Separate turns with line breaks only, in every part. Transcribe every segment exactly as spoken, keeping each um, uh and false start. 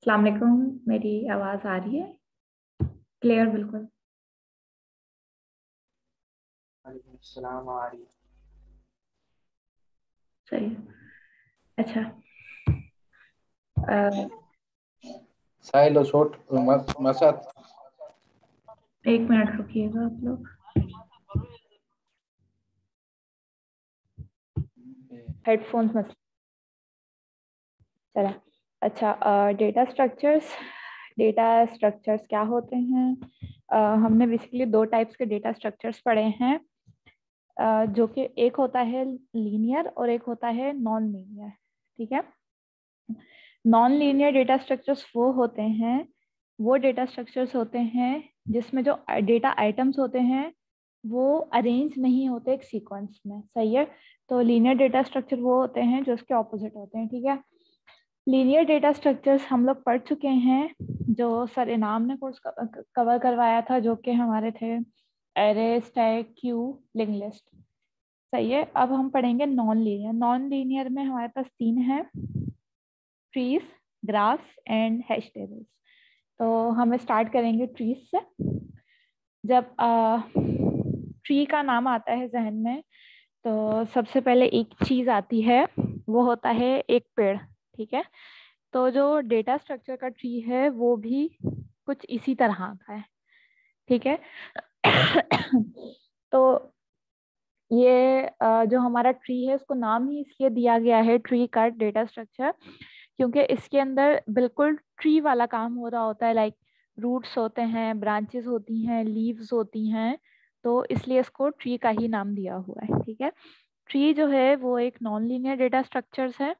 अस्सलाम वालेकुम। मेरी आवाज़ आ रही है क्लियर? बिल्कुल
वालेकुम अस्सलाम आ रही है।
सही है। अच्छा, अ,
साहिल और शॉट मस, मसद
एक मिनट रुकिएगा आप लोग। हेडफोन्स मत चला। अच्छा, डेटा स्ट्रक्चर्स। डेटा स्ट्रक्चर्स क्या होते हैं? अ, हमने बेसिकली दो टाइप्स के डेटा स्ट्रक्चर्स पढ़े हैं, अ, जो कि एक होता है लीनियर और एक होता है नॉन लीनियर। ठीक है। नॉन लीनियर डेटा स्ट्रक्चर्स वो होते हैं वो डेटा स्ट्रक्चर्स होते हैं जिसमें जो डेटा आइटम्स होते हैं वो अरेंज नहीं होते एक सीक्वेंस में। सही है। तो लीनियर डेटा स्ट्रक्चर वो होते हैं जो उसके ऑपोजिट होते हैं। ठीक है। लीनियर डेटा स्ट्रक्चर्स हम लोग पढ़ चुके हैं, जो सर इनाम ने कोर्स कवर करवाया था, जो कि हमारे थे array, stack, queue, link list. सही है। अब हम पढ़ेंगे नॉन लीनियर। नॉन लीनियर में हमारे पास तीन है: trees, graphs and hash tables. तो हम स्टार्ट करेंगे ट्रीज से। जब ट्री का नाम आता है जहन में तो सबसे पहले एक चीज आती है, वो होता है एक पेड़। ठीक है। तो जो डेटा स्ट्रक्चर का ट्री है वो भी कुछ इसी तरह का है। ठीक है। तो ये अ, जो हमारा ट्री है उसको नाम ही इसलिए दिया गया है ट्री का डेटा स्ट्रक्चर, क्योंकि इसके अंदर बिल्कुल ट्री वाला काम हो रहा होता है। लाइक रूट्स होते हैं, ब्रांचेस होती हैं, लीव्स होती हैं, तो इसलिए इसको ट्री का ही नाम दिया हुआ है। ठीक है। ट्री जो है वो एक नॉन लीनियर डेटा स्ट्रक्चर्स है,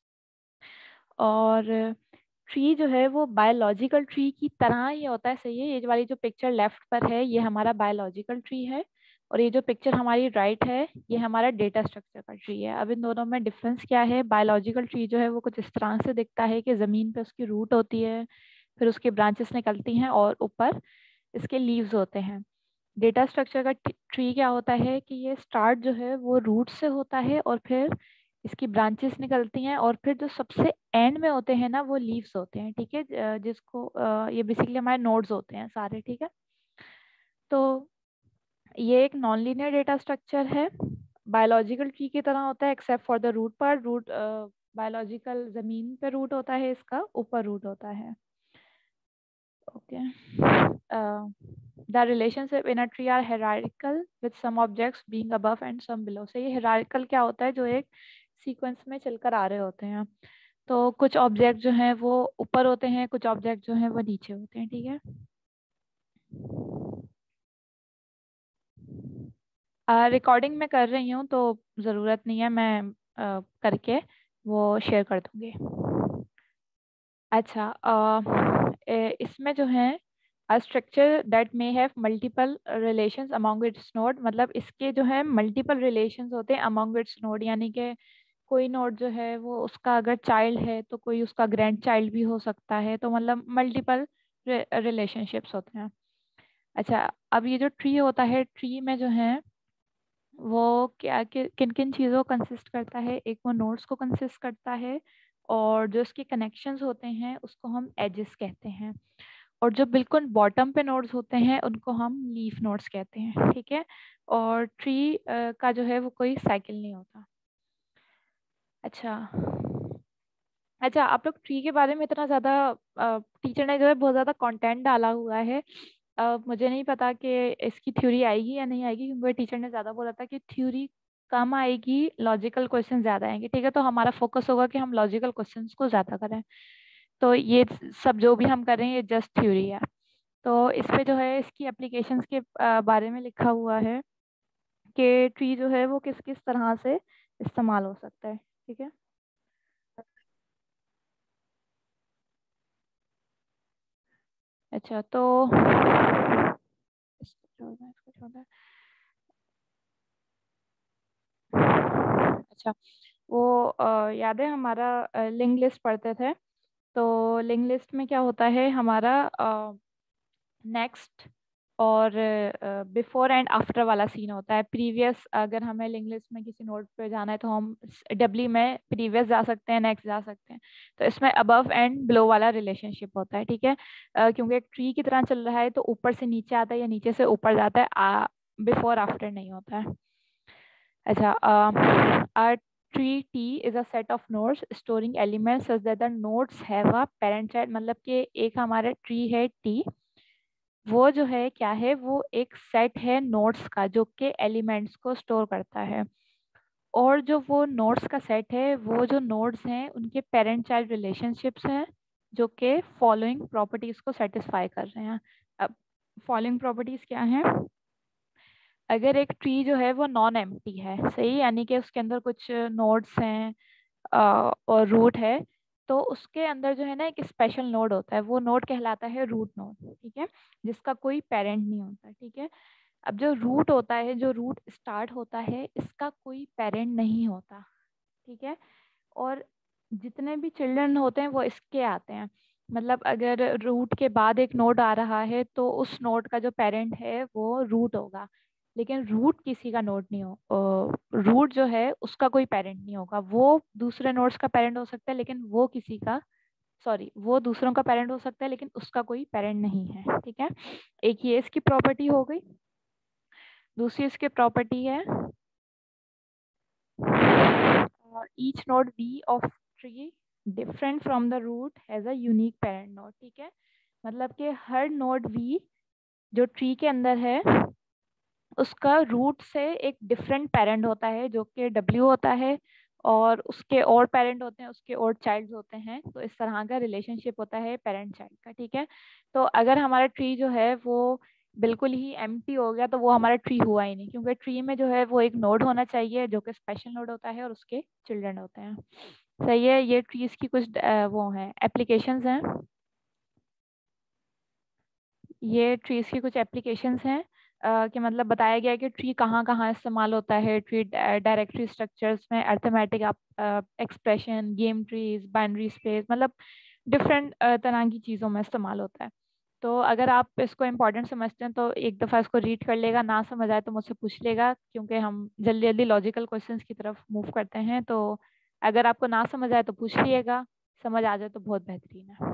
और ट्री जो है वो बायोलॉजिकल ट्री की तरह ही होता है। सही है। ये वाली जो पिक्चर लेफ्ट पर है ये हमारा बायोलॉजिकल ट्री है, और ये जो पिक्चर हमारी राइट है ये हमारा डेटा स्ट्रक्चर का ट्री है। अब इन दोनों में डिफरेंस क्या है? बायोलॉजिकल ट्री जो है वो कुछ इस तरह से दिखता है कि ज़मीन पे उसकी रूट होती है, फिर उसकी ब्रांचेस निकलती हैं और ऊपर इसके लीव्स होते हैं। डेटा स्ट्रक्चर का ट्री क्या होता है कि ये स्टार्ट जो है वो रूट से होता है, और फिर इसकी ब्रांचेस निकलती हैं, और फिर जो सबसे एंड में होते हैं ना वो लीव्स होते हैं। ठीक है। ज- जिसको अ, ये बेसिकली हमारे नोड्स होते हैं सारे। ठीक है। तो ये एक नॉन लीनियर डेटा स्ट्रक्चर है, बायोलॉजिकल ट्री की तरह होता है except for the root part. Root biological जमीन पे रूट होता है, इसका ऊपर रूट होता है। Okay. The relationship in a tree are hierarchical with some objects being above and some below। से ये hierarchical क्या होता है? जो एक सीक्वेंस में चलकर आ रहे होते हैं। तो कुछ ऑब्जेक्ट जो हैं वो ऊपर होते हैं, कुछ ऑब्जेक्ट जो हैं वो नीचे होते हैं। ठीक है। रिकॉर्डिंग में कर रही हूँ तो ज़रूरत नहीं है, मैं अ, करके वो शेयर कर दूँगी। अच्छा, अ, ए- इसमें जो है a structure that may have multiple relations among its node, मतलब इसके जो है मल्टीपल रिलेशंस होते हैं among its node, यानी कि कोई नोड जो है वो उसका अगर चाइल्ड है तो कोई उसका ग्रैंड चाइल्ड भी हो सकता है, तो मतलब मल्टीपल रिलेशनशिप्स होते हैं। अच्छा, अब ये जो ट्री होता है, ट्री में जो है वो क्या किन किन चीज़ों को कंसिस्ट करता है? एक वो नोड्स को कंसिस्ट करता है, और जो इसके कनेक्शंस होते हैं उसको हम एजेस कहते हैं, और जो बिल्कुल बॉटम पे नोड्स होते हैं उनको हम लीफ नोड्स कहते हैं। ठीक है। और ट्री का जो है वो कोई साइकिल नहीं होता। अच्छा। अच्छा, आप लोग ट्री के बारे में इतना ज़्यादा, टीचर ने जो है बहुत ज़्यादा कंटेंट डाला हुआ है। अ, मुझे नहीं पता कि इसकी थ्योरी आएगी या नहीं आएगी, क्योंकि टीचर ने ज़्यादा बोला था कि थ्योरी कम आएगी, लॉजिकल क्वेश्चन ज़्यादा आएंगे। ठीक है। तो हमारा फोकस होगा कि हम लॉजिकल क्वेश्चंस को ज़्यादा करें। तो ये सब जो भी हम कर रहे हैं ये जस्ट थ्योरी है। तो इस पे जो है इसकी एप्लीकेशंस के अ, बारे में लिखा हुआ है कि ट्री जो है वो किस किस तरह से इस्तेमाल हो सकता है। ठीक है। अच्छा, तो इसको छोड़ना इसको छोड़ना अच्छा, वो अ, याद है हमारा लिंक लिस्ट पढ़ते थे, तो लिंक लिस्ट में क्या होता है हमारा नेक्स्ट और बिफोर एंड आफ्टर वाला सीन होता है। प्रीवियस, अगर हमें लिंक लिस्ट में किसी नोड पे जाना है तो हम डब्ल्यू में प्रीवियस जा सकते हैं, नेक्स्ट जा सकते हैं। तो इसमें अबव एंड बिलो वाला रिलेशनशिप होता है, ठीक है। uh, क्योंकि एक ट्री की तरह चल रहा है तो ऊपर से नीचे आता है या नीचे से ऊपर जाता है, बिफोर आफ्टर नहीं होता है। अच्छा, आ tree T is a set of nodes storing elements such that the nodes have a parent child। मतलब कि एक हमारा ट्री है T, वो जो है क्या है, वो एक सेट है नोड्स का जो कि एलिमेंट्स को स्टोर करता है। और जो वो नोड्स का सेट है, वो जो नोड्स हैं उनके पेरेंट चाइल्ड रिलेशनशिप्स हैं जो कि फॉलोइंग प्रॉपर्टीज को सेटिस्फाई कर रहे हैं। अब फॉलोइंग प्रॉपर्टीज क्या हैं? अगर एक ट्री जो है वो नॉन एम्प्टी है, सही, यानी कि उसके अंदर कुछ नोड्स हैं अ, और रूट है, तो उसके अंदर जो है ना एक स्पेशल नोड होता है, वो नोड कहलाता है रूट नोड, ठीक है, जिसका कोई पेरेंट नहीं होता, ठीक है। अब जो रूट होता है, जो रूट स्टार्ट होता है, इसका कोई पेरेंट नहीं होता, ठीक है। और जितने भी चिल्ड्रन होते हैं वो इसके आते हैं। मतलब अगर रूट के बाद एक नोड आ रहा है तो उस नोड का जो पेरेंट है वो रूट होगा, लेकिन रूट किसी का नोड नहीं हो, रूट जो है उसका कोई पेरेंट नहीं होगा। वो दूसरे नोड्स का पेरेंट हो सकता है लेकिन वो किसी का, सॉरी, वो दूसरों का पेरेंट हो सकता है लेकिन उसका कोई पेरेंट नहीं है, ठीक है। एक ये इसकी प्रॉपर्टी हो गई। दूसरी इसकी प्रॉपर्टी है each node v of tree different from the root has a unique parent node, ठीक है। मतलब कि हर नोड वी जो ट्री के अंदर है उसका रूट से एक डिफरेंट पेरेंट होता है जो कि डब्ल्यू होता है, और उसके और पेरेंट होते हैं, उसके और चाइल्ड्स होते हैं। तो इस तरह का रिलेशनशिप होता है पेरेंट चाइल्ड का, ठीक है। तो अगर हमारा ट्री जो है वो बिल्कुल ही एम्प्टी हो गया तो वो हमारा ट्री हुआ ही नहीं, क्योंकि ट्री में जो है वो एक नोड होना चाहिए जो कि स्पेशल नोड होता है और उसके चिल्ड्रन होते हैं, सही है। ये ट्रीज की कुछ अ, वो हैं एप्लीकेशंस हैं, ये ट्रीज की कुछ एप्लीकेशंस हैं uh, कि मतलब बताया गया है कि ट्री कहाँ कहाँ इस्तेमाल होता है। ट्री डायरेक्टरी स्ट्रक्चर्स में, arithmetic expression, game trees, binary space, मतलब डिफरेंट uh, तरह की चीज़ों में इस्तेमाल होता है। तो अगर आप इसको इम्पोर्टेंट समझते हैं तो एक दफ़ा इसको रीड कर लेगा, ना समझ आए तो मुझसे पूछ लेगा, क्योंकि हम जल्दी जल्दी लॉजिकल क्वेश्चंस की तरफ मूव करते हैं। तो अगर आपको ना समझ आए तो पूछ लिएगा, समझ आ जाए तो बहुत बेहतरीन है।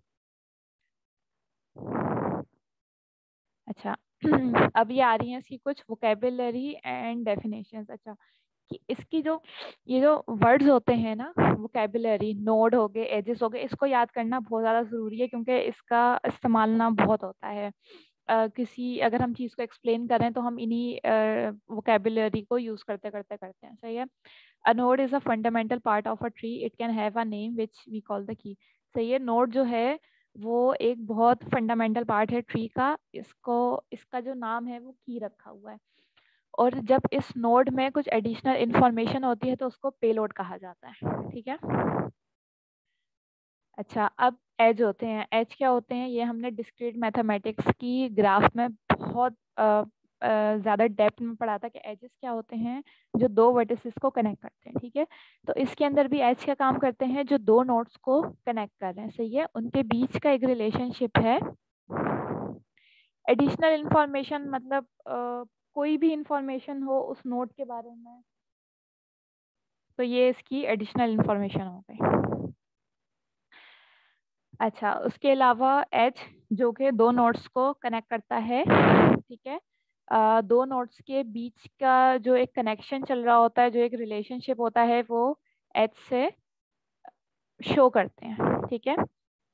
अच्छा अब ये आ रही हैं इसकी कुछ वोकेबुलरी एंड डेफिनेशंस। अच्छा, कि इसकी जो ये जो वर्ड्स होते हैं ना, वोकेबुलरी, नोड हो गए, एजेस हो गए, इसको याद करना बहुत ज़्यादा ज़रूरी है क्योंकि इसका इस्तेमाल ना बहुत होता है। uh, किसी अगर हम चीज़ को एक्सप्लेन करें तो हम इन्हीं वोकेबुलरी को यूज़ करते करते करते हैं, सही है। A node is a fundamental part of a tree, it can have a name which we call the key, सही है। नोड जो है वो एक बहुत फंडामेंटल पार्ट है ट्री का, इसको इसका जो नाम है वो की रखा हुआ है। और जब इस नोड में कुछ एडिशनल इंफॉर्मेशन होती है तो उसको पेलोड कहा जाता है, ठीक है। अच्छा, अब एज होते हैं। एज क्या होते हैं? ये हमने डिस्क्रीट मैथमेटिक्स की ग्राफ में बहुत ज़्यादा डेप्थ में पढ़ा था कि एजेस क्या होते हैं, जो दो वर्टिसेस को कनेक्ट करते हैं, ठीक है। तो इसके अंदर भी एज क्या काम करते हैं, जो दो नोड्स को कनेक्ट कर रहे हैं, सही है, उनके बीच का एक रिलेशनशिप है। एडिशनल इंफॉर्मेशन मतलब uh, कोई भी इंफॉर्मेशन हो उस नोड के बारे में, तो ये इसकी एडिशनल इंफॉर्मेशन हो गई। अच्छा, उसके अलावा एच जो कि दो नोड्स को कनेक्ट करता है, ठीक है। uh, दो नोड्स के बीच का जो एक कनेक्शन चल रहा होता है, जो एक रिलेशनशिप होता है, वो एच से शो करते हैं, ठीक है।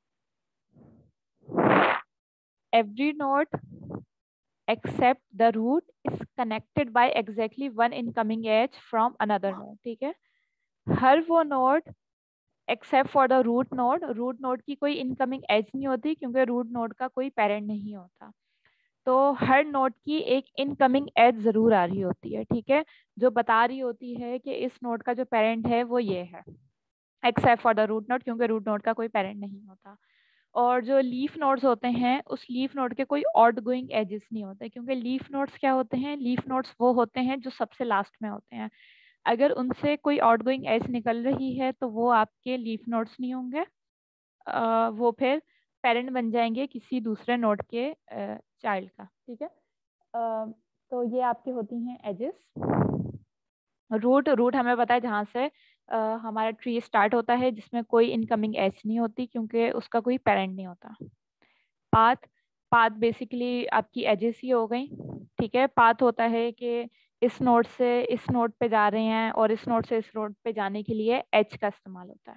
Every node except the root is connected by exactly one incoming edge from another node, ठीक है। हर वो node except for the root node, root node की कोई इनकमिंग एज नहीं होती क्योंकि रूट नोड का कोई पेरेंट नहीं होता। तो हर नोड की एक इनकमिंग एज जरूर आ रही होती है, ठीक है, जो बता रही होती है कि इस नोड का जो पेरेंट है वो ये है, except for the root node, क्योंकि रूट नोड का कोई पेरेंट नहीं होता। और जो लीफ नोड्स होते हैं, उस लीफ नोड के कोई आउट गोइंग एजेस नहीं होते, क्योंकि लीफ नोड्स क्या होते हैं, लीफ नोड्स वो होते हैं जो सबसे लास्ट में होते हैं। अगर उनसे कोई आउट गोइंग एज निकल रही है तो वो आपके लीफ नोड्स नहीं होंगे, आ, वो फिर पेरेंट बन जाएंगे किसी दूसरे नोड के चाइल्ड का, ठीक है। uh, तो ये आपकी होती हैं एजेस। रूट, रूट हमें पता है जहाँ से uh, हमारा ट्री स्टार्ट होता है, जिसमें कोई इनकमिंग एज नहीं होती क्योंकि उसका कोई पेरेंट नहीं होता। पाथ, पाथ बेसिकली आपकी एजेस ही हो गई, ठीक है। पाथ होता है कि इस नोड से इस नोड पे जा रहे हैं और इस नोड से इस नोड पे जाने के लिए एज का इस्तेमाल होता है।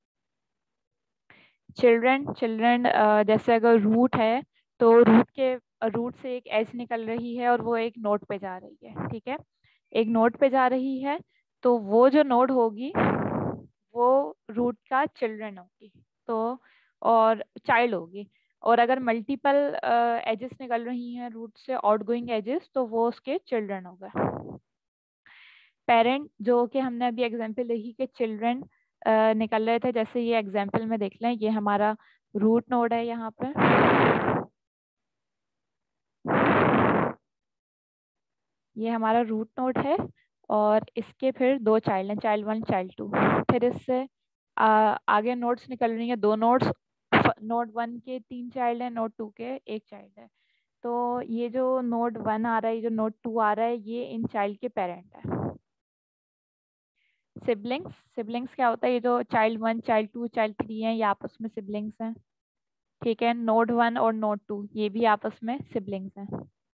चिल्ड्रन, चिल्ड्रन जैसे अगर रूट है तो रूट के रूट से एक एज निकल रही है और वो एक नोड पे जा रही है, ठीक है। एक नोड पे जा रही है तो वो जो नोड होगी वो रूट का चिल्ड्रन होगी, तो और चाइल्ड होगी। और अगर मल्टीपल एजेस निकल रही हैं रूट से, आउटगोइंग एजेस, तो वो उसके चिल्ड्रन होगा। पेरेंट, जो कि हमने अभी एग्जांपल देखी कि चिल्ड्रन निकल रहे थे, जैसे ये एग्जांपल में देख लें, ये हमारा रूट नोड है यहाँ पे, ये हमारा रूट नोड है और इसके फिर दो चाइल्ड हैं, चाइल्ड वन चाइल्ड टू। फिर इससे आ, आगे नोड्स निकल रही हैं, दो नोड्स, नोड वन के तीन चाइल्ड हैं, नोड टू के एक चाइल्ड है। तो ये जो नोड वन आ रहा है, ये जो नोड टू आ रहा है, ये इन चाइल्ड के पेरेंट है। सिबलिंग्स, सिबलिंग्स क्या होता है, ये जो child one child two child three हैं, ये आपस में सिबलिंग्स हैं, ठीक है। नोड वन और नोड टू ये भी आपस में सिबलिंग्स हैं।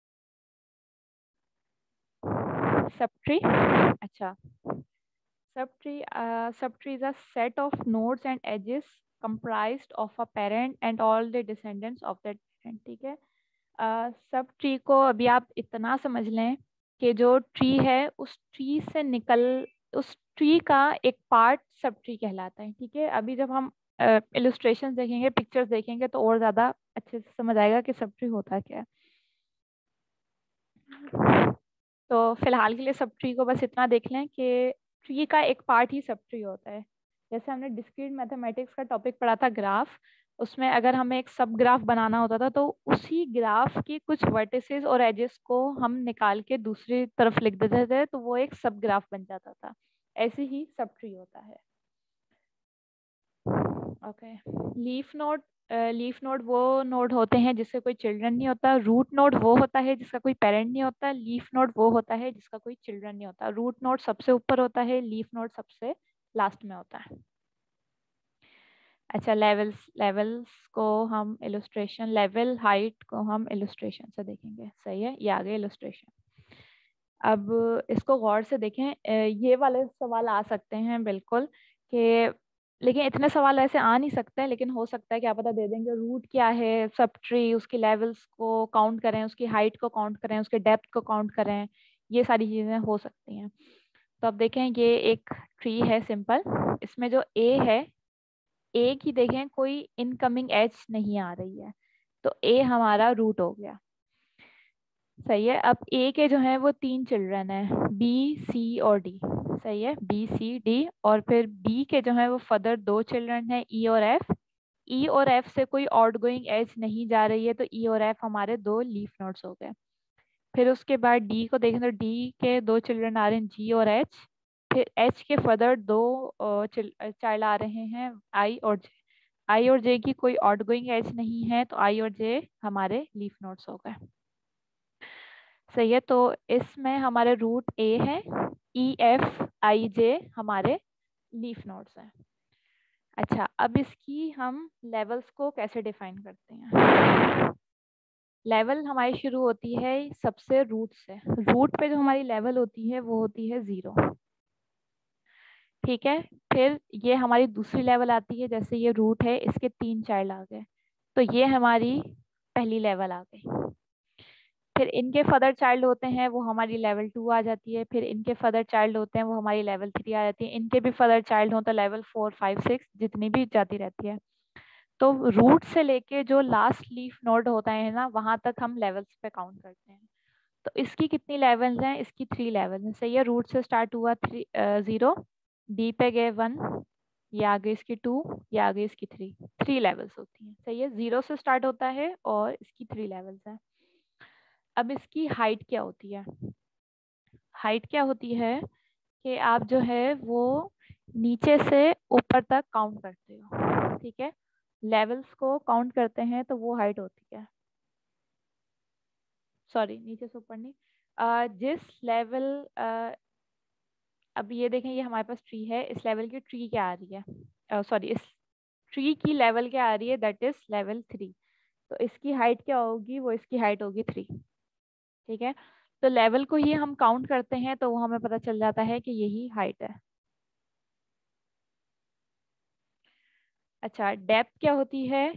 सब ट्री, अच्छा, subtree, subtree is a set of nodes and edges comprised of a parent and all the descendants of that parent, ठीक है। सब ट्री को अभी आप इतना समझ लें कि जो ट्री है उस ट्री से निकल, उस ट्री का एक पार्ट सब ट्री कहलाता है, ठीक है। अभी जब हम इलस्ट्रेशन uh, देखेंगे, पिक्चर्स देखेंगे तो और ज़्यादा अच्छे से समझ आएगा कि सब ट्री होता क्या है। तो फिलहाल के लिए सब ट्री को बस इतना देख लें कि ट्री का एक पार्ट ही सब ट्री होता है। जैसे हमने डिस्क्रीट मैथमेटिक्स का टॉपिक पढ़ा था ग्राफ, उसमें अगर हमें एक सब ग्राफ बनाना होता था तो उसी ग्राफ की कुछ वर्टिसेस और एजेस को हम निकाल के दूसरी तरफ लिख देते थे तो वो एक सब ग्राफ बन जाता था। ऐसे ही सब ट्री होता है। Okay, leaf node, leaf node वो नोड होते हैं जिससे कोई चिल्ड्रन नहीं होता। रूट नोड वो होता है जिसका कोई पेरेंट नहीं होता। लीफ नोड वो होता है जिसका कोई चिल्ड्रन नहीं होता। रूट नोड सबसे ऊपर होता है, लीफ नोड सबसे लास्ट में होता है। अच्छा, लेवल्स, लेवल्स को हम इलस्ट्रेशन, लेवल हाइट को हम इलस्ट्रेशन से देखेंगे, सही है। ये आगे इलस्ट्रेशन। अब इसको गौर से देखें, ये वाले सवाल आ सकते हैं बिल्कुल कि, लेकिन इतने सवाल ऐसे आ नहीं सकते हैं, लेकिन हो सकता है क्या पता दे देंगे रूट क्या है, सब ट्री, उसकी लेवल्स को काउंट करें, उसकी हाइट को काउंट करें, उसके डेप्थ को काउंट करें, ये सारी चीज़ें हो सकती हैं। तो अब देखें, ये एक ट्री है सिंपल, इसमें जो ए है, ए की देखें कोई इनकमिंग एज नहीं आ रही है, तो ए हमारा रूट हो गया, सही है। अब ए के जो है वो तीन चिल्ड्रन है, बी सी और डी, सही है, बी सी डी। और फिर बी के जो है वो फर्दर दो चिल्ड्रन है, ई और एफ। ई और एफ से कोई आउटगोइंग एज नहीं जा रही है, तो ई और एफ हमारे दो लीफ नोड्स हो गए। फिर उसके बाद डी को देखें तो डी के दो चिल्ड्रन आ रहे हैं, जी और एच। फिर एच के फर्दर दो चाइल्ड आ रहे हैं, आई और जे। आई और जे की कोई आउटगोइंग एज नहीं है, तो आई और जे हमारे लीफ नोड्स हो गए, सही है। तो इसमें हमारे रूट ए है, ई एफ आई जे हमारे लीफ नोड्स हैं। अच्छा, अब इसकी हम लेवल्स को कैसे डिफाइन करते हैं। लेवल हमारी शुरू होती है सबसे रूट से, रूट पे जो हमारी लेवल होती है वो होती है जीरो, ठीक है। फिर ये हमारी दूसरी लेवल आती है, जैसे ये रूट है, इसके तीन चाइल्ड आ गए, तो ये हमारी पहली लेवल आ गई। फिर इनके फर्दर चाइल्ड होते हैं, वो हमारी लेवल टू आ जाती है। फिर इनके फर्दर चाइल्ड होते हैं, वो हमारी लेवल थ्री आ जाती है। इनके भी फर्दर चाइल्ड हो तो लेवल फोर फाइव सिक्स जितनी भी जाती रहती है। तो रूट से लेके जो लास्ट लीफ नोड होता है ना, वहां तक हम लेवल्स पे काउंट करते हैं। तो इसकी कितनी लेवल्स हैं, इसकी थ्री लेवल हैं, सही है। रूट से स्टार्ट हुआ थ्री जीरो, डी पे गए वन, ये आगे इसकी टू, ये आगे इसकी थ्री, थ्री लेवल्स होती हैं, सही है। जीरो से स्टार्ट होता है और इसकी थ्री लेवल्स हैं। अब इसकी हाइट क्या होती है, हाइट क्या होती है कि आप जो है वो नीचे से ऊपर तक काउंट करते हो, ठीक है। लेवल्स को काउंट करते हैं तो वो हाइट होती है। सॉरी नीचे से ऊपर नहीं, अ, जिस लेवल, अब ये देखें ये हमारे पास ट्री है, इस लेवल की ट्री क्या आ रही है, सॉरी इस ट्री की लेवल क्या आ रही है, दैट इज लेवल थ्री। तो इसकी हाइट क्या होगी, वो इसकी हाइट होगी थ्री। ठीक है, तो लेवल को ही हम काउंट करते हैं तो वो हमें पता चल जाता है कि यही हाइट है। अच्छा, डेप्थ क्या होती है,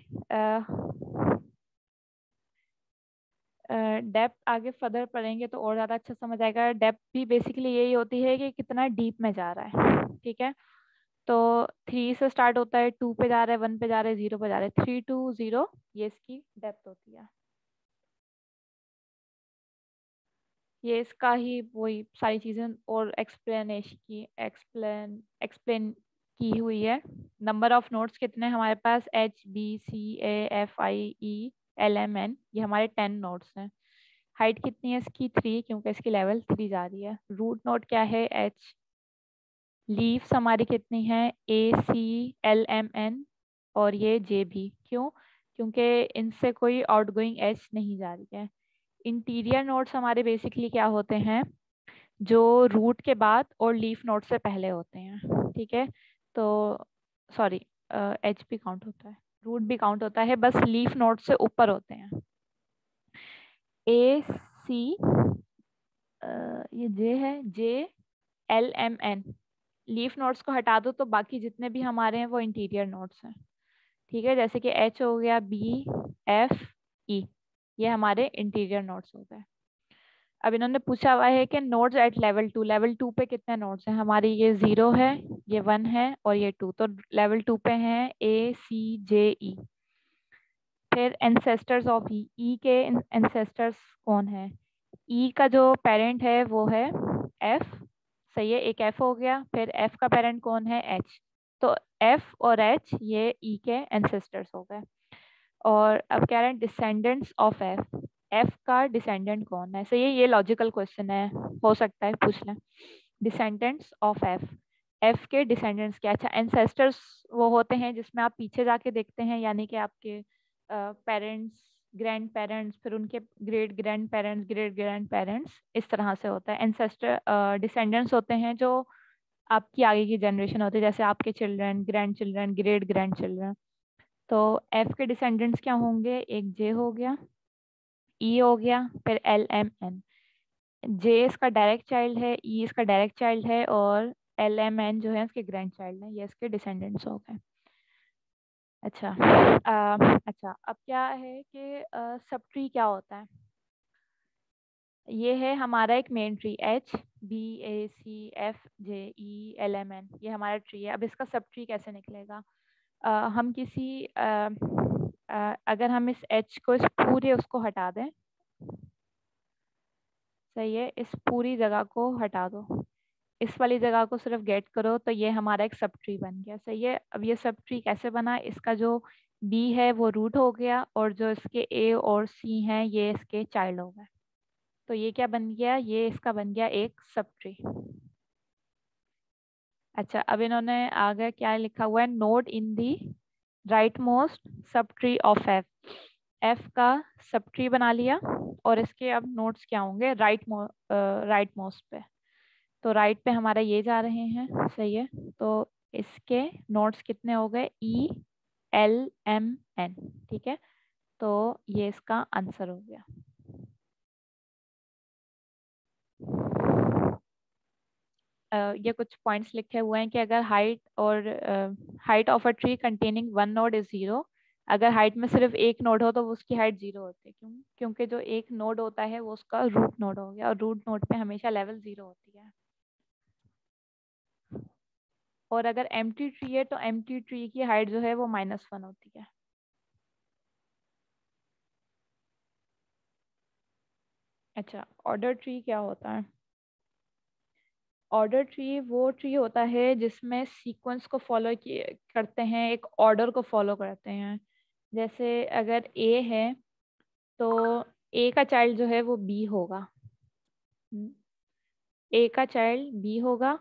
डेप्थ आगे फर्दर पढ़ेंगे तो और ज़्यादा अच्छा समझ आएगा। डेप्थ भी बेसिकली यही होती है कि कितना डीप में जा रहा है। ठीक है, तो थ्री से स्टार्ट होता है, टू पे जा रहा है, वन पे जा रहा है, जीरो पे जा रहा है, थ्री टू जीरो, ये इसकी डेप्थ होती है। ये इसका ही वही सारी चीज़ें और एक्सप्लेनेशन की एक्सप्लेन एक्सप्लेन की हुई है। नंबर ऑफ नोट्स कितने हमारे पास, H B C A F I E L M N, ये हमारे टेन नोट्स हैं। हाइट कितनी है इसकी, थ्री, क्योंकि इसकी लेवल थ्री जा रही है। रूट नोट क्या है, एच। लीव्स हमारी कितनी है, A C L M N और ये जे भी, क्यों, क्योंकि इनसे कोई आउटगोइंग एच नहीं जा रही है। इंटीरियर नोट्स हमारे बेसिकली क्या होते हैं, जो रूट के बाद और लीफ नोट से पहले होते हैं। ठीक है, तो सॉरी एच भी काउंट होता है, रूट भी काउंट होता है, बस लीफ नोट से ऊपर होते हैं। ए सी, ये जे है, J L M N, leaf nodes को हटा दो तो बाकी जितने भी हमारे हैं वो इंटीरियर नोट्स हैं। ठीक है, जैसे कि एच हो गया, बी, एफ, ई, ये हमारे इंटीरियर नोट्स हो गए। अब इन्होंने पूछा हुआ है कि nodes at level two, level two पे कितने नोड्स हैं हमारी, ये जीरो है, ये वन है और ये टू, तो लेवल टू पे हैं ए सी जे ई। फिर एंसेस्टर्स ऑफ ई, ई के एंसेस्टर्स कौन है, ई का जो पेरेंट है वो है एफ, सही है, एक एफ हो गया। फिर एफ का पेरेंट कौन है, एच, तो एफ और एच ये ई के एंसेस्टर्स हो गए। और अब कह रहे हैं डिसेंडेंट्स ऑफ एफ, एफ का डिसेंडेंट कौन है, सही है, ये लॉजिकल क्वेश्चन है, हो सकता है पूछ लें। डिसेंडेंट्स ऑफ एफ, एफ के डिसेंडेंट्स क्या, अच्छा एंसेस्टर्स वो होते हैं जिसमें आप पीछे जाके देखते हैं, यानी कि आपके पेरेंट्स, ग्रैंड पेरेंट्स, फिर उनके great grandparents, great grandparents, इस तरह से होता है। एंसेस्टर डिसेंडेंट्स होते हैं जो आपकी आगे की जनरेशन होती है, जैसे आपके children, grandchildren, great grandchildren. तो एफ के डिसेंडेंट्स क्या होंगे, एक जे हो गया, ई हो गया, फिर एल एम एन। जे इसका डायरेक्ट चाइल्ड है, ई इसका डायरेक्ट चाइल्ड है और एल एम एन जो है इसके ग्रैंड चाइल्ड है, ये इसके डिसेंडेंट्स हो गए। अच्छा, आ, अच्छा अब क्या है कि सब ट्री क्या होता है, ये है हमारा एक main tree, H B A C F J E L M N, ये हमारा ट्री है। अब इसका सब ट्री कैसे निकलेगा, आ, हम किसी आ, आ, अगर हम इस एच को, इस पूरे उसको हटा दें, सही है, इस पूरी जगह को हटा दो, इस वाली जगह को सिर्फ गेट करो, तो ये हमारा एक सब ट्री बन गया। सही है, अब ये सब ट्री कैसे बना, इसका जो बी है वो रूट हो गया और जो इसके ए और सी हैं ये इसके चाइल्ड हो गए, तो ये क्या बन गया, ये इसका बन गया एक सब ट्री। अच्छा, अब इन्होंने आगे क्या लिखा हुआ है, node in the rightmost subtree of F, F का सब ट्री बना लिया और इसके अब नोड्स क्या होंगे, राइट राइट मोस्ट पे, तो राइट पे हमारा ये जा रहे हैं, सही है, तो इसके नोड्स कितने हो गए, ई एल एम एन। ठीक है, तो ये इसका आंसर हो गया। Uh, ये कुछ पॉइंट्स लिखे हुए हैं कि अगर हाइट और height of a tree containing one node is zero, अगर हाइट में सिर्फ एक नोड हो तो वो उसकी हाइट जीरो होती है, क्यों, क्योंकि जो एक नोड होता है वो उसका रूट नोड हो गया और रूट नोड पे हमेशा लेवल जीरो होती है। और अगर एम्प्टी ट्री है तो एम्प्टी ट्री की हाइट जो है वो माइनस वन होती है। अच्छा, ऑर्डर ट्री क्या होता है, ऑर्डर ट्री वो ट्री होता है जिसमें सीक्वेंस को फॉलो करते हैं, एक ऑर्डर को फॉलो करते हैं। जैसे अगर ए है तो ए का चाइल्ड जो है वो बी होगा, ए का चाइल्ड बी होगा,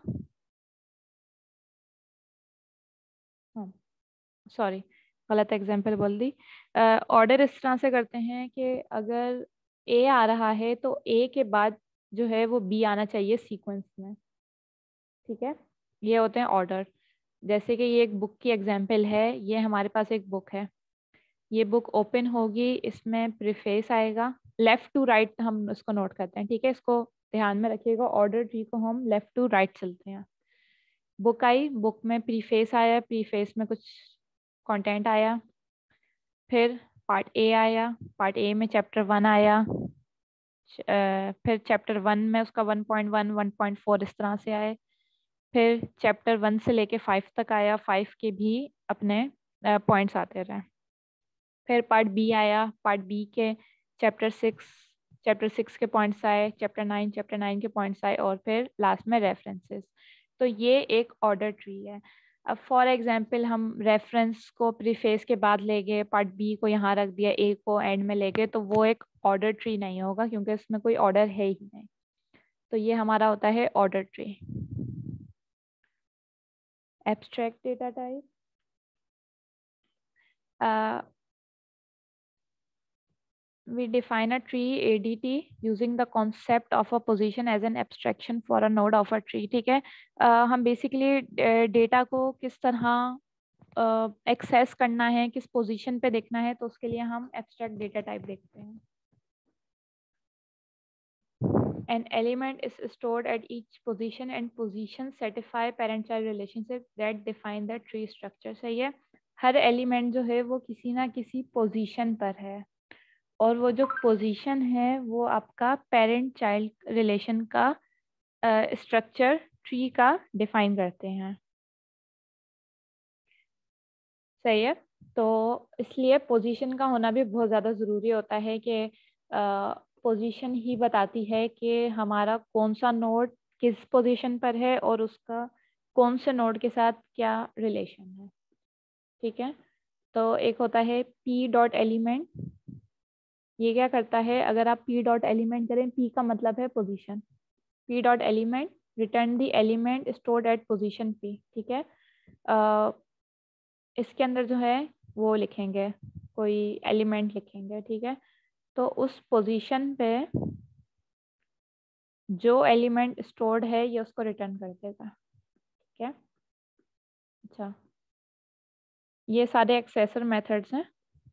हाँ सॉरी गलत एग्जांपल बोल दी। ऑर्डर इस तरह से करते हैं कि अगर ए आ रहा है तो ए के बाद जो है वो बी आना चाहिए सीक्वेंस में, ठीक है। ये होते हैं ऑर्डर। जैसे कि ये एक बुक की एग्जांपल है, ये हमारे पास एक बुक है, ये बुक ओपन होगी, इसमें प्रीफेस आएगा, लेफ्ट टू राइट हम उसको नोट करते हैं, ठीक है। इसको ध्यान में रखिएगा, ऑर्डर ट्री को हम लेफ्ट टू राइट चलते हैं। बुक आई, बुक में प्रीफेस आया, प्रीफेस में कुछ कंटेंट आया, फिर पार्ट ए आया, पार्ट ए में चैप्टर वन आया, अ, फिर चैप्टर वन में उसका one point one, one point four इस तरह से आए, फिर चैप्टर वन से लेके फाइव तक आया, फाइव के भी अपने पॉइंट्स आते रहे। फिर पार्ट बी आया, पार्ट बी के चैप्टर सिक्स, चैप्टर सिक्स के पॉइंट्स आए, चैप्टर नाइन, चैप्टर नाइन के पॉइंट्स आए, और फिर लास्ट में रेफरेंसेस। तो ये एक ऑर्डर ट्री है। अब फॉर एग्जांपल हम रेफरेंस को प्रीफेस के बाद ले गए, पार्ट बी को यहाँ रख दिया, ए को एंड में ले गए, तो वो एक ऑर्डर ट्री नहीं होगा क्योंकि इसमें कोई ऑर्डर है ही नहीं। तो ये हमारा होता है order tree. Abstract data type, we define a tree A D T using the concept of a position as an abstraction for a node of a tree, ठीक है। uh, हम बेसिकली डेटा को किस तरह एक्सेस uh, करना है, किस position पे देखना है, तो उसके लिए हम एब्स्ट्रैक्ट डेटा टाइप देखते हैं। An element is stored at each position and positions satisfy parent-child relationship that define the tree structure, सही है। हर एलिमेंट जो है वो किसी ना किसी पोजीशन पर है, और वो जो पोजीशन है वो आपका पेरेंट चाइल्ड रिलेशन का स्ट्रक्चर uh, ट्री का डिफाइन करते हैं, सही है। तो इसलिए पोजीशन का होना भी बहुत ज़्यादा ज़रूरी होता है कि पोजीशन uh, ही बताती है कि हमारा कौन सा नोड किस पोजीशन पर है और उसका कौन से नोड के साथ क्या रिलेशन है, ठीक है। तो एक होता है पी डॉट एलिमेंट, ये क्या करता है, अगर आप p डॉट एलिमेंट करें, p का मतलब है position, p dot element return the element stored at position p, ठीक है। uh, इसके अंदर जो है वो लिखेंगे, कोई एलिमेंट लिखेंगे, ठीक है। तो उस पोजीशन पे जो एलिमेंट स्टोर्ड है ये उसको रिटर्न कर देगा, ठीक है। अच्छा, ये सारे एक्सेसर मेथड्स हैं।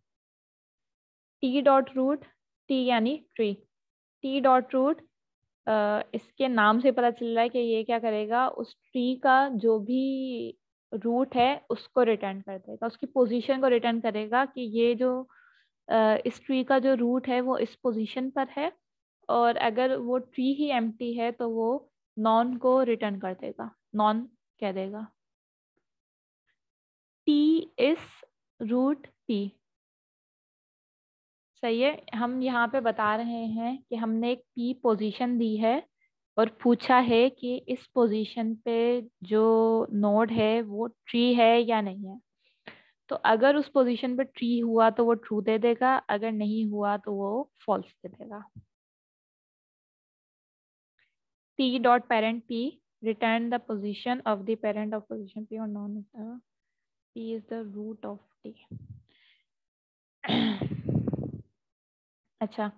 t डॉट रूट, t यानी tree, t dot root, Uh, इसके नाम से पता चल रहा है कि ये क्या करेगा, उस ट्री का जो भी रूट है उसको रिटर्न कर देगा, उसकी पोजीशन को रिटर्न करेगा कि ये जो uh, इस ट्री का जो रूट है वो इस पोजीशन पर है, और अगर वो ट्री ही एम्प्टी है तो वो नॉन को रिटर्न कर देगा, नॉन कह देगा। टी इज रूट पी, सही है। हम यहाँ पे बता रहे हैं कि हमने एक पी पोजीशन दी है और पूछा है कि इस पोजीशन पे जो नोड है वो ट्री है या नहीं है। तो अगर उस पोजीशन पे ट्री हुआ तो वो ट्रू दे देगा, अगर नहीं हुआ तो वो फॉल्स दे देगा। T dot parent P return the position of the parent of position P और none P is the root of T. अच्छा,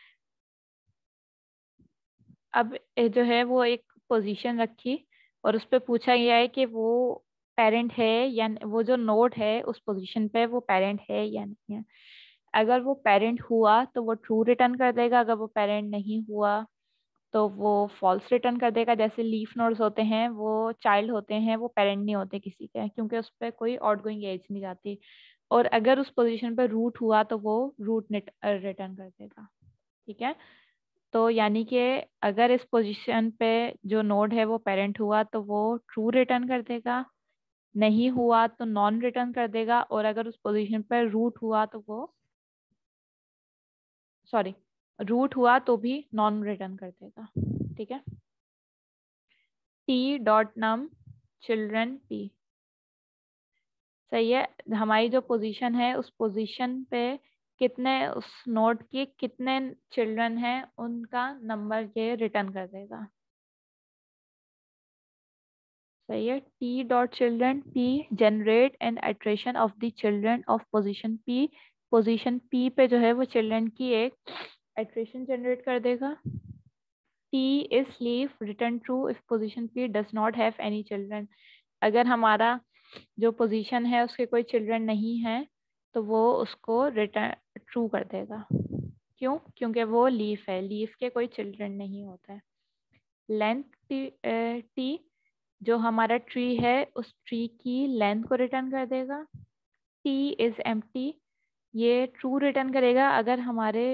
अब जो है वो एक पोजीशन रखी और उस पर पूछा गया है कि वो पेरेंट है या वो जो नोड है उस पोजीशन पे वो पेरेंट है या नहीं है। अगर वो पेरेंट हुआ तो वो ट्रू रिटर्न कर देगा, अगर वो पेरेंट नहीं हुआ तो वो फॉल्स रिटर्न कर देगा। जैसे लीफ नोड्स होते हैं वो चाइल्ड होते हैं, वो पेरेंट नहीं होते किसी के, क्योंकि उस पर कोई आउटगोइंग एज नहीं जाती। और अगर उस पोजीशन पे रूट हुआ तो वो रूट रिटर्न कर देगा, ठीक है। तो यानी कि अगर इस पोजीशन पे जो नोड है वो पेरेंट हुआ तो वो ट्रू रिटर्न कर देगा, नहीं हुआ तो नॉन रिटर्न कर देगा, और अगर उस पोजीशन पर रूट हुआ तो वो सॉरी रूट हुआ तो भी नॉन रिटर्न कर देगा, ठीक है। T dot num children P, सही है। हमारी जो पोजीशन है उस पोजीशन पे कितने उस नोड के कितने चिल्ड्रन हैं उनका नंबर ये रिटर्न कर देगा, सही है। T dot children P generate an iteration of the children of position P, position P पे जो है वो चिल्ड्रन की एक इटरेशन जनरेट कर देगा। T is leaf return true if position P does not have any children। अगर हमारा जो पोजीशन है उसके कोई चिल्ड्रन नहीं है तो वो उसको रिटर्न ट्रू कर देगा। क्यों? क्योंकि वो लीफ है, लीफ के कोई चिल्ड्रन नहीं होता है। लेंथ टी जो हमारा ट्री है उस ट्री की लेंथ को रिटर्न कर देगा। टी इज एम्प्टी, ये ट्रू रिटर्न करेगा अगर हमारे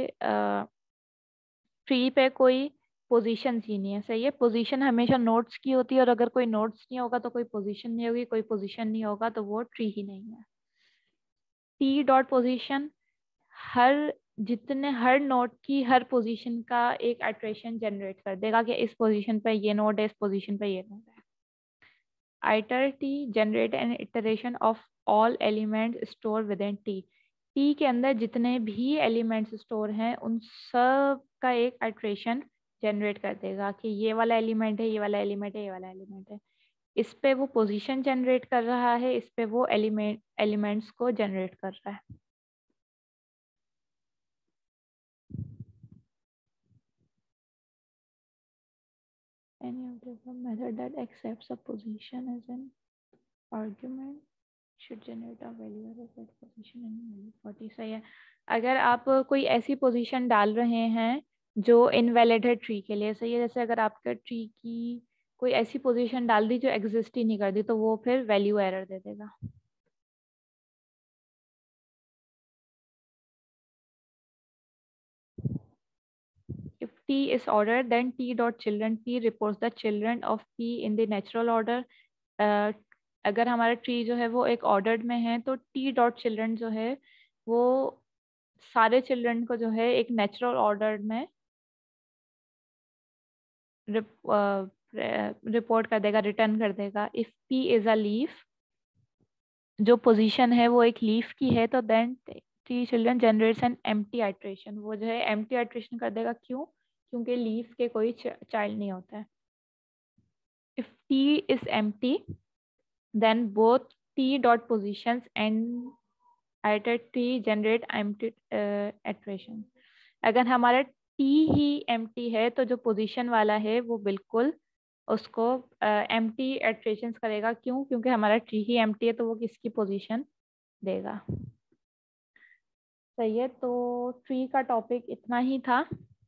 ट्री पे कोई पोजीशन ही नहीं है। सही है, पोजीशन हमेशा नोड्स की होती है और अगर कोई नोड्स नहीं होगा तो कोई पोजीशन नहीं होगी, कोई पोजीशन नहीं होगा तो वो ट्री ही नहीं है। टी डॉट पोजीशन हर जितने हर नोड की हर पोजीशन का एक इटरेशन जनरेट कर देगा कि इस पोजीशन पे ये नोड है, इस पोजीशन पे ये नोड है। Iter T generate an iteration of all element store within T. T के अंदर जितने भी एलिमेंट्स स्टोर हैं उन सब का एक आइट्रेशन जनरेट कर देगा कि ये वाला एलिमेंट है, ये वाला एलिमेंट है, ये वाला एलिमेंट है। इस पे वो पोजीशन जनरेट कर रहा है, इस पे वो एलिमेंट एलिमेंट्स को जनरेट कर रहा है। Any of the method that accepts a position as an argument should generate a value of that position in value forty। सही है। अगर आप कोई ऐसी पोजीशन डाल रहे हैं जो इनवैलिड है ट्री के लिए, सही है, जैसे अगर आपका ट्री की कोई ऐसी पोजीशन डाल दी जो एग्जिस्ट ही नहीं कर दी तो वो फिर वैल्यू एरर दे देगा। If T is ordered, then T dot children P reports the children of P in the natural order। uh, अगर हमारा ट्री जो है वो एक ऑर्डर्ड में है तो T डॉट चिल्ड्रन जो है वो सारे चिल्ड्रन को जो है एक नेचुरल ऑर्डर में रिपोर्ट कर देगा, रिटर्न कर देगा। If P is a leaf, जो पोजीशन है वो एक लीफ की है तो then T children generates an empty iteration, वो जो है एम्प्टी आइट्रेशन कर देगा। क्यों? क्योंकि लीफ के कोई चाइल्ड नहीं होता है। If T is empty then both T dot positions and iter t generate empty iteration। अगर हमारा t ही empty है तो जो पोजीशन वाला है वो बिल्कुल उसको empty iterations करेगा। क्यों? क्योंकि हमारा ट्री ही empty है तो वो किसकी पोजीशन देगा। सही है, तो ट्री का टॉपिक इतना ही था।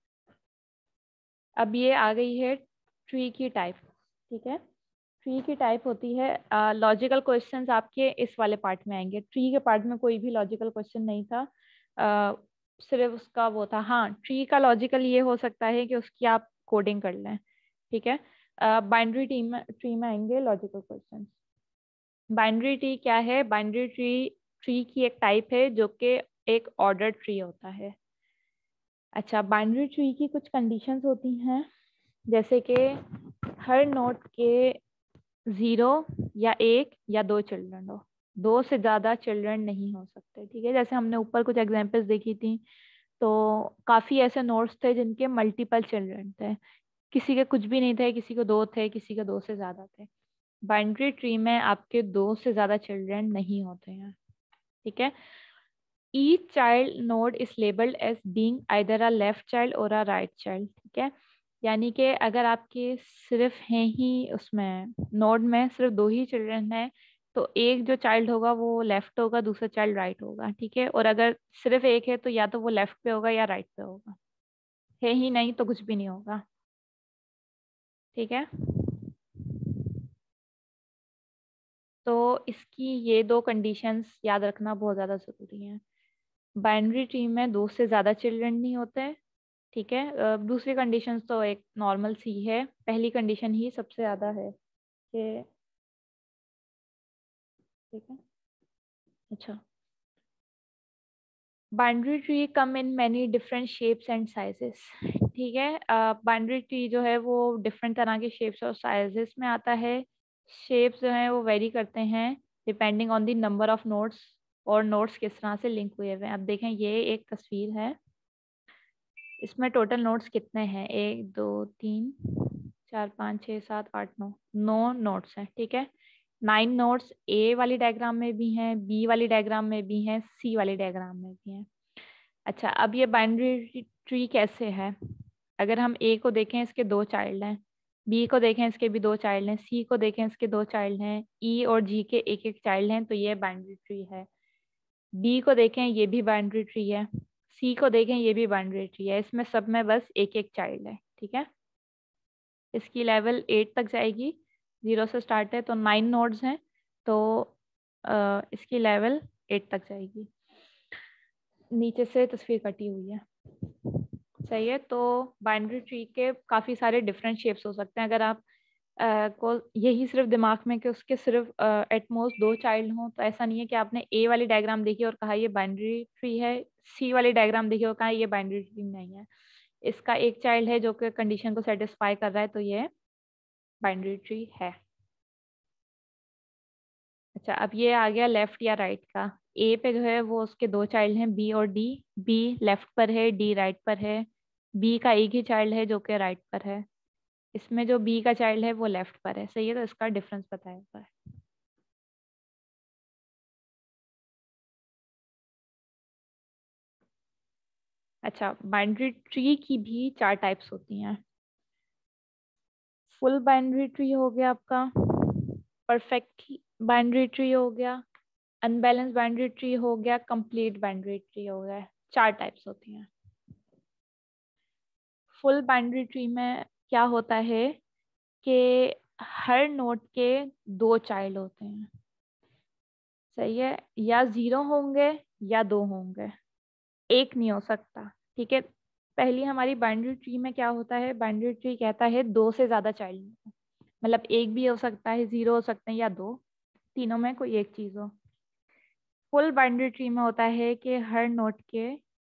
अब ये आ गई है ट्री की टाइप। ठीक है, ट्री की टाइप होती है लॉजिकल uh, क्वेश्चंस आपके इस वाले पार्ट में आएंगे। ट्री के पार्ट में कोई भी लॉजिकल क्वेश्चन नहीं था, uh, सिर्फ उसका वो था। हाँ, ट्री का लॉजिकल ये हो सकता है कि उसकी आप कोडिंग कर लें। ठीक है, बाइनरी ट्री में ट्री में आएंगे लॉजिकल क्वेश्चन। बाइनरी ट्री क्या है? बाइनरी ट्री ट्री की एक टाइप है जो कि एक ऑर्डर ट्री होता है। अच्छा, बाइनरी ट्री की कुछ कंडीशंस होती हैं, जैसे कि हर नोड के जीरो या एक या दो चिल्ड्रन हो, दो से ज़्यादा चिल्ड्रन नहीं हो सकते। ठीक है, जैसे हमने ऊपर कुछ एग्जांपल्स देखी थी तो काफ़ी ऐसे नोड्स थे जिनके मल्टीपल चिल्ड्रन थे, किसी के कुछ भी नहीं थे, किसी को दो थे, किसी के दो से ज़्यादा थे। बाइनरी ट्री में आपके दो से ज़्यादा चिल्ड्रन नहीं होते हैं। ठीक है, each child node is labelled as being either a left child और अ राइट चाइल्ड। ठीक है, यानी कि अगर आपके सिर्फ हैं ही उसमें नोड में सिर्फ दो ही चिल्ड्रन हैं तो एक जो चाइल्ड होगा वो लेफ्ट होगा, दूसरा चाइल्ड राइट होगा। ठीक है, और अगर सिर्फ एक है तो या तो वो लेफ्ट पे होगा या राइट पे होगा, है ही नहीं तो कुछ भी नहीं होगा। ठीक है, तो इसकी ये दो कंडीशंस याद रखना बहुत ज़्यादा ज़रूरी है। बाइनरी ट्री में दो से ज़्यादा चिल्ड्रन नहीं होते। ठीक है, अ, दूसरी कंडीशन तो एक नॉर्मल सी है, पहली कंडीशन ही सबसे ज़्यादा है कि ठीक है। अच्छा, binary tree come in many different shapes and sizes. ठीक है, बाइनरी ट्री जो है वो डिफरेंट तरह के शेप्स और साइजेस में आता है। शेप्स जो हैं वो वेरी करते हैं depending on the number of nodes, और नोड्स किस तरह से लिंक हुए हुए हैं। अब देखें, ये एक तस्वीर है, इसमें टोटल नोड्स कितने हैं? एक दो तीन चार पाँच छः सात आठ नौ, नौ नोड्स हैं। ठीक है, नाइन नोड्स ए वाली डायग्राम में भी हैं, बी वाली डायग्राम में भी हैं, सी वाली डायग्राम में भी हैं। अच्छा, अब ये बाइनरी ट्री कैसे है? अगर हम ए को देखें इसके दो चाइल्ड हैं, बी को देखें इसके भी दो चाइल्ड हैं, सी को देखें इसके दो चाइल्ड हैं, ई और जी के एक एक चाइल्ड हैं, तो ये बाइनरी ट्री है। बी को देखें ये भी बाइनरी ट्री है, सी को देखें ये भी बाइनरी ट्री है, इसमें सब में बस एक एक चाइल्ड है। ठीक है, इसकी लेवल एट तक जाएगी, जीरो से स्टार्ट है तो नाइन नोड्स हैं, तो अ, इसकी लेवल एट तक जाएगी। नीचे से तस्वीर कटी हुई है, सही है। तो बाइनरी ट्री के काफ़ी सारे डिफरेंट शेप्स हो सकते हैं। अगर आप अ, को यही सिर्फ दिमाग में कि उसके सिर्फ एटमोस्ट दो चाइल्ड हों, तो ऐसा नहीं है कि आपने ए वाली डायग्राम देखी और कहा ये बाइनरी ट्री है, सी वाली डायग्राम देखी और कहा ये बाइनरी ट्री नहीं है। इसका एक चाइल्ड है जो कि कंडीशन को सेटिस्फाई कर रहा है, तो ये बाइनरी ट्री है। अच्छा, अब ये आ गया लेफ्ट या राइट का। ए पे जो है वो उसके दो चाइल्ड हैं, बी और डी। बी लेफ्ट पर है, डी राइट पर है। बी का एक ही चाइल्ड है जो कि राइट पर है। इसमें जो बी का चाइल्ड है वो लेफ्ट पर है, सही है। तो इसका डिफरेंस बताया हुआ है। अच्छा, बाइनरी ट्री की भी चार टाइप्स होती हैं। फुल बाइनरी ट्री हो गया आपका, परफेक्ट बाइनरी ट्री हो गया, अनबैलेंस बाइनरी ट्री हो गया, कंप्लीट बाइनरी ट्री हो गया। चार टाइप्स होती हैं। फुल बाइनरी ट्री में क्या होता है कि हर नोड के दो चाइल्ड होते हैं, सही है। या जीरो होंगे या दो होंगे, एक नहीं हो सकता। ठीक है, पहली हमारी बाइनरी ट्री में क्या होता है, बाइनरी ट्री कहता है दो से ज्यादा चाइल्ड, मतलब एक भी हो सकता है, जीरो हो सकते हैं या दो, तीनों में कोई एक चीज हो। फुल बाइनरी ट्री में होता है कि हर नोड के,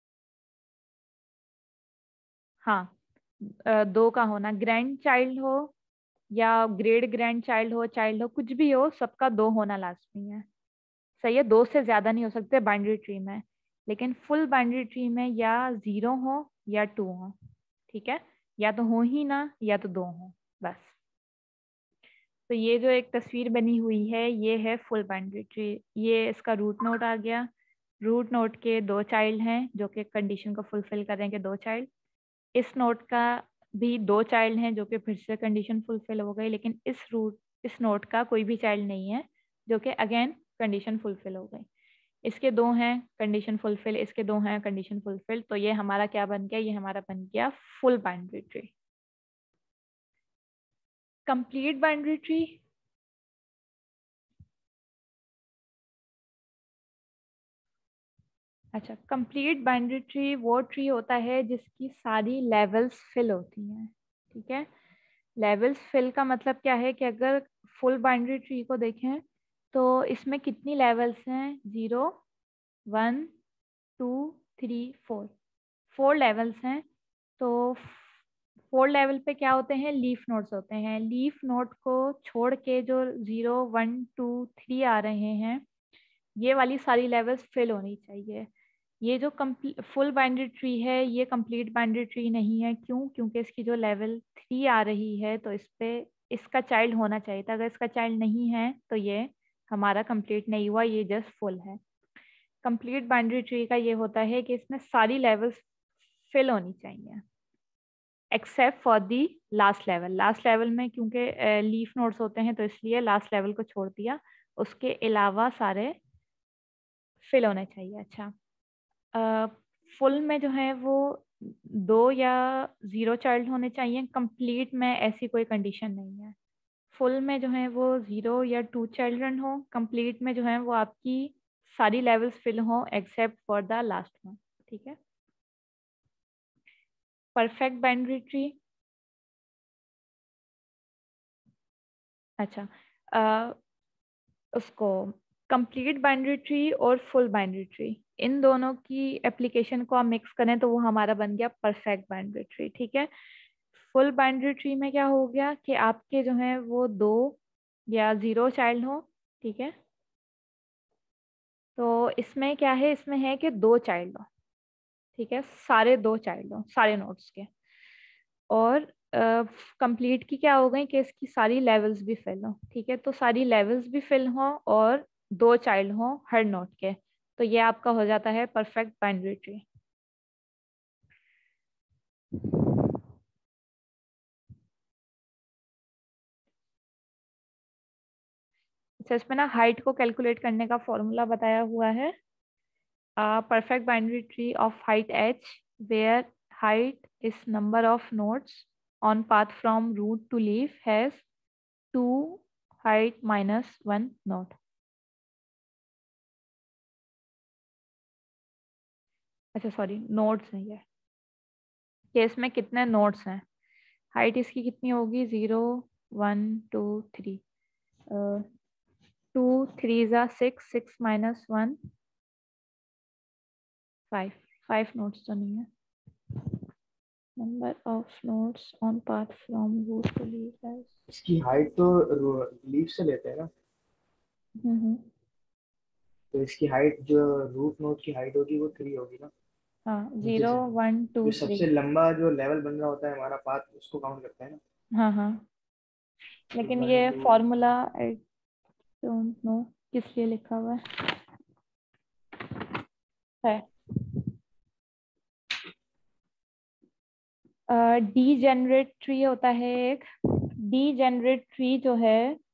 हाँ, अ, दो का होना, ग्रैंड चाइल्ड हो या ग्रेड ग्रैंड चाइल्ड हो, चाइल्ड हो, कुछ भी हो, सबका दो होना लाजमी है, सही है। दो से ज्यादा नहीं हो सकते बाइनरी ट्री में। लेकिन फुल बाइनरी ट्री में या जीरो हो या टू हो, ठीक है, या तो हो ही ना या तो दो हो, बस। तो ये जो एक तस्वीर बनी हुई है ये है फुल बाइनरी ट्री। ये इसका रूट नोड आ गया। रूट नोड के दो चाइल्ड हैं जो कि कंडीशन को फुलफिल करेंगे, दो चाइल्ड। इस नोड का भी दो चाइल्ड हैं जो कि फिर से कंडीशन फुलफिल हो गई, लेकिन इस रूट इस नोड का कोई भी चाइल्ड नहीं है जो कि अगेन कंडीशन फुलफिल हो गई। इसके दो हैं कंडीशन फुलफिल, इसके दो हैं कंडीशन फुलफिल, तो ये हमारा क्या बन गया, ये हमारा बन गया full binary tree. Complete binary tree, अच्छा, कंप्लीट बाइनरी ट्री वो ट्री होता है जिसकी सारी लेवल्स फिल होती हैं। ठीक है, लेवल्स फिल का मतलब क्या है कि अगर फुल बाइनरी ट्री को देखें तो इसमें कितनी लेवल्स हैं, zero, one, two, three, four, four levels हैं। तो फोर लेवल पे क्या होते हैं, लीफ नोड्स होते हैं। लीफ नोड को छोड़ के जो जीरो, वन, टू, थ्री आ रहे हैं, ये वाली सारी लेवल्स फिल होनी चाहिए। ये जो फुल बाइनरी ट्री है ये कंप्लीट बाइनरी ट्री नहीं है। क्यों? क्योंकि इसकी जो लेवल थ्री आ रही है तो इस पे इसका चाइल्ड होना चाहिए था। अगर इसका चाइल्ड नहीं है तो ये हमारा कंप्लीट नहीं हुआ, ये जस्ट फुल है। कंप्लीट बाइनरी ट्री का ये होता है कि इसमें सारी लेवल्स फिल होनी चाहिए except for the last level. Last level में क्योंकि लीफ नोड्स होते हैं तो इसलिए लास्ट लेवल को छोड़ दिया, उसके अलावा सारे फिल होने चाहिए। अच्छा, फुल में जो है वो दो या जीरो चाइल्ड होने चाहिए, कंप्लीट में ऐसी कोई कंडीशन नहीं है। फुल में जो है वो जीरो या टू चिल्ड्रन हो, कंप्लीट में जो है वो आपकी सारी लेवल्स फिल हो except for the last one. ठीक है, परफेक्ट बाइनरी ट्री, अच्छा, अ, उसको कंप्लीट बाइनरी ट्री और फुल बाइनरी ट्री, इन दोनों की एप्लीकेशन को हम मिक्स करें तो वो हमारा बन गया परफेक्ट बाइनरी ट्री। ठीक है, फुल बाइनरी ट्री में क्या हो गया कि आपके जो है वो दो या जीरो चाइल्ड हो, ठीक है। तो इसमें क्या है, इसमें है कि दो चाइल्ड हो, ठीक है, सारे दो चाइल्ड हो सारे नोड्स के। और कंप्लीट uh, की क्या हो गई कि इसकी सारी लेवल्स भी फिल हो, ठीक है। तो सारी लेवल्स भी फिल हो और दो चाइल्ड हो हर नोड के, तो ये आपका हो जाता है परफेक्ट बाइनरी ट्री। अच्छा, इसमें ना हाइट को कैलकुलेट करने का फॉर्मूला बताया हुआ है। Perfect binary tree of height h where height is number of nodes on path from root to leaf has two height minus one node। अच्छा सॉरी, नोड्स हैं ये, केस में कितने नोड्स हैं। हाइट इसकी कितनी होगी, zero one two three, two three ज़ा six, six minus one five, five nodes तो नहीं है। Number of nodes on path from root to leaf है।
इसकी हाइट तो लीफ से लेते हैं ना,
हम्म
तो इसकी हाइट जो रूट नोड की हाइट होगी वो थ्री होगी ना।
हाँ, जीरो वन टू
जो
थ्री।
सबसे लंबा जो लेवल बन रहा होता है हमारा पाथ, उसको काउंट करते हैं ना।
हाँ हाँ, लेकिन
वन
ये
two
formula I don't know किस लिए लिखा हुआ है। डीजेनरेट ट्री होता है एक, डीजेनरेट ट्री जो है